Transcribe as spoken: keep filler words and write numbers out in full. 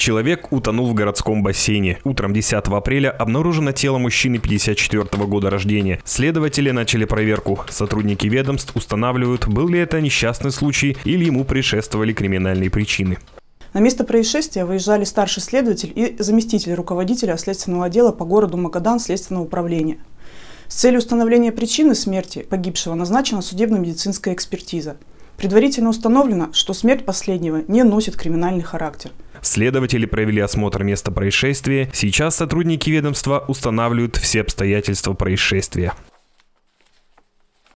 Человек утонул в городском бассейне. Утром десятого апреля обнаружено тело мужчины пятьдесят четвёртого года рождения. Следователи начали проверку. Сотрудники ведомств устанавливают, был ли это несчастный случай или ему предшествовали криминальные причины. На место происшествия выезжали старший следователь и заместитель руководителя следственного отдела по городу Магадан Следственного управления. С целью установления причины смерти погибшего назначена судебно-медицинская экспертиза. Предварительно установлено, что смерть последнего не носит криминальный характер. Следователи провели осмотр места происшествия. Сейчас сотрудники ведомства устанавливают все обстоятельства происшествия.